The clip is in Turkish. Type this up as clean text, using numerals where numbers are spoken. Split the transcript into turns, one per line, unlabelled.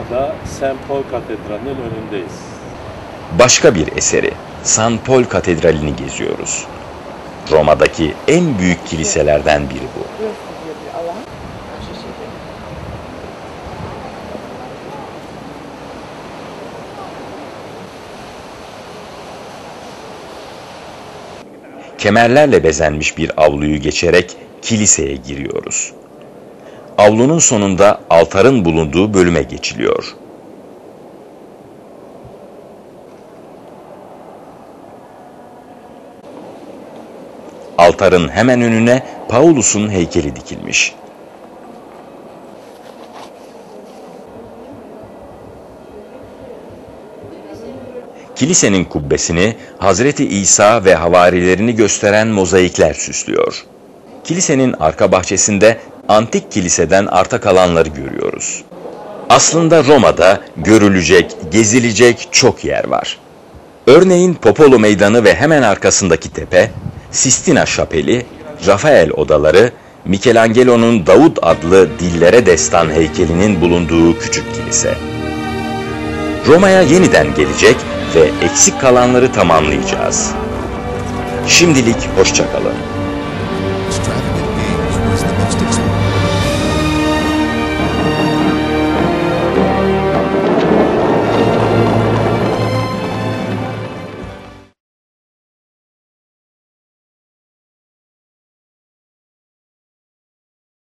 Roma'da St. Paul Katedrali'nin önündeyiz.
Başka bir eseri, St. Paul Katedrali'ni geziyoruz. Roma'daki en büyük kiliselerden biri bu. Kemerlerle bezenmiş bir avluyu geçerek kiliseye giriyoruz. Avlunun sonunda altarın bulunduğu bölüme geçiliyor. Altarın hemen önüne Paulus'un heykeli dikilmiş. Kilisenin kubbesini Hazreti İsa ve havarilerini gösteren mozaikler süslüyor. Kilisenin arka bahçesinde antik kiliseden arta kalanları görüyoruz. Aslında Roma'da görülecek, gezilecek çok yer var. Örneğin Popolo Meydanı ve hemen arkasındaki tepe, Sistina Şapeli, Rafael odaları, Michelangelo'nun Davud adlı dillere destan heykelinin bulunduğu küçük kilise. Roma'ya yeniden gelecek ve eksik kalanları tamamlayacağız. Şimdilik hoşça kalın.